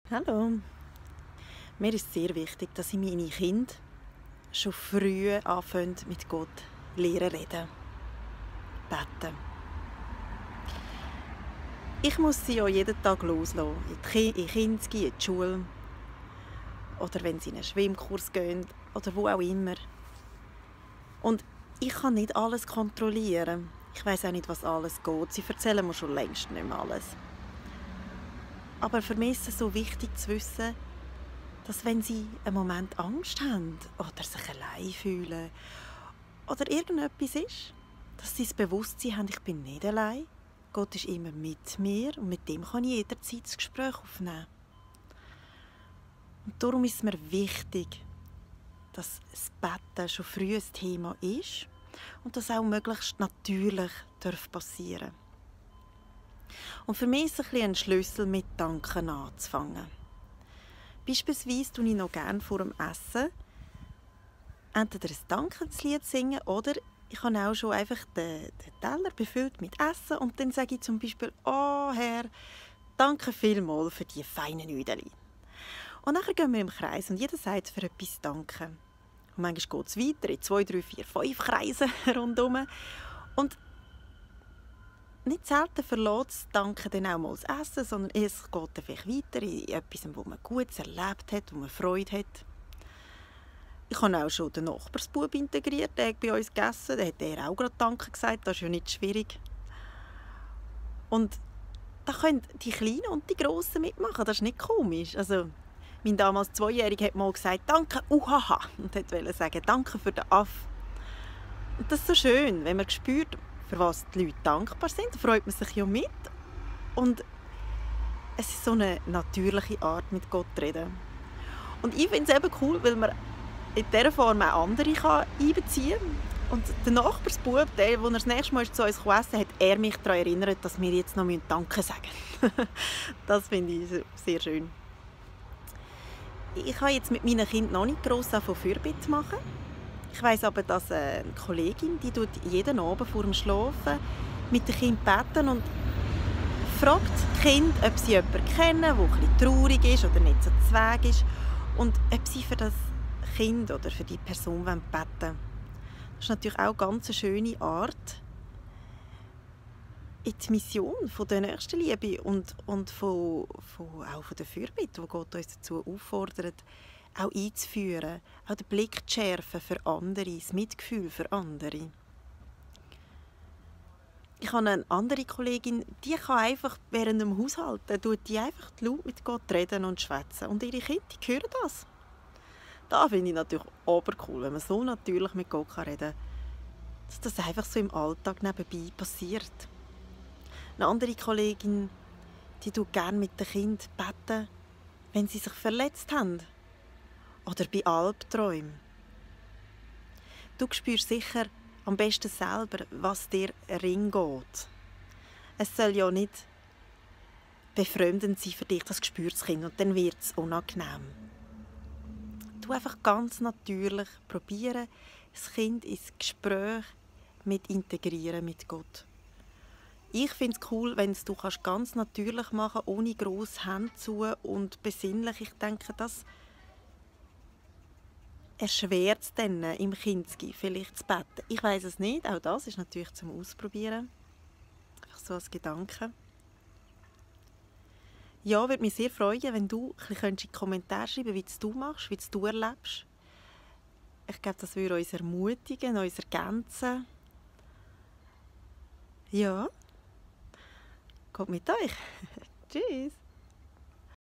Hallo. Mir ist sehr wichtig, dass ich meine Kinder schon früh anfangen, mit Gott lernen reden, beten. Ich muss sie ja jeden Tag loslassen. In die Kinski, in die Schule oder wenn sie in einen Schwimmkurs gehen oder wo auch immer. Und ich kann nicht alles kontrollieren. Ich weiß auch nicht, was alles geht. Sie erzählen mir schon längst nicht mehr alles. Aber für mich ist es so wichtig zu wissen, dass wenn sie einen Moment Angst haben oder sich allein fühlen oder irgendetwas ist, dass sie das Bewusstsein haben, ich bin nicht allein. Gott ist immer mit mir und mit dem kann ich jederzeit das Gespräch aufnehmen. Und darum ist es mir wichtig, dass das Betten schon früh ein Thema ist und das auch möglichst natürlich passieren darf. Und für mich ist es ein Schlüssel, mit Danken anzufangen. Beispielsweise singen ich noch gerne vor dem Essen entweder ein Dankeslied singen oder ich habe auch schon einfach den Teller befüllt mit Essen und dann sage ich zum Beispiel «Oh Herr, danke vielmals für die feinen Nudeln.» Und dann gehen wir im Kreis und jeder sagt für etwas Danke. Und manchmal geht es weiter in 2, 3, 4, 5 Kreisen rundherum. Und nicht selten verlässt das Danke dann auch mal das Essen, sondern es geht dann vielleicht weiter in etwas, wo man Gutes erlebt hat, wo man Freude hat. Ich habe auch schon den Nachbarsbub integriert, der hat bei uns gegessen, da hat er auch gerade Danke gesagt, das ist ja nicht schwierig. Und da können die Kleinen und die Grossen mitmachen, das ist nicht komisch. Also, mein damals 2-Jähriger hat mal gesagt, «Danke, uhaha», und wollte sagen, «Danke für den Aff». Und das ist so schön, wenn man spürt, für was die Leute dankbar sind, freut man sich ja mit. Und es ist so eine natürliche Art, mit Gott zu reden. Und ich finde es eben cool, weil man in dieser Form auch andere einbeziehen kann. Und der Nachbarsbub, der das nächste Mal zu uns essen kam, hat er mich daran erinnert, dass wir jetzt noch Danke sagen müssen. Das finde ich sehr schön. Ich habe jetzt mit meinen Kindern noch nicht gross von Fürbitte machen. Ich weiss aber, dass eine Kollegin, die tut jeden Abend vor dem Schlafen mit den Kindern beten und fragt die Kinder, ob sie jemanden kennen, der ein bisschen traurig ist oder nicht so zweig ist und ob sie für das Kind oder für die Person beten wollen. Das ist natürlich auch eine ganz schöne Art, in die Mission von der Nächstenliebe und auch von der Fürbitte, wo Gott uns dazu auffordert, auch einzuführen, auch den Blick zu schärfen für andere, das Mitgefühl für andere. Ich habe eine andere Kollegin, die kann einfach während dem Haushalten, die einfach laut mit Gott reden und schwätzen. Und ihre Kinder, die hören das. Da finde ich natürlich obercool, wenn man so natürlich mit Gott reden kann, dass das einfach so im Alltag nebenbei passiert. Eine andere Kollegin, die tut gerne mit den Kindern beten, wenn sie sich verletzt haben. Oder bei Albträumen. Du spürst sicher am besten selber, was dir Ring geht. Es soll ja nicht befremdend sein für dich, das spürt das Kind und dann wird es unangenehm. Du einfach ganz natürlich probieren, das Kind ins Gespräch mit integrieren mit Gott. Ich finde es cool, wenn du ganz natürlich machen kannst, ohne grosse Hände zu und besinnlich. Ich denke, das erschwert es dann im Kindesgehen vielleicht zu beten. Ich weiss es nicht, auch das ist natürlich zum Ausprobieren. Einfach so als Gedanke. Ja, würde mich sehr freuen, wenn du in die Kommentare schreiben könntest, wie du machst, wie du erlebst. Ich glaube, das würde uns ermutigen, uns ergänzen. Ja, kommt mit euch. Tschüss.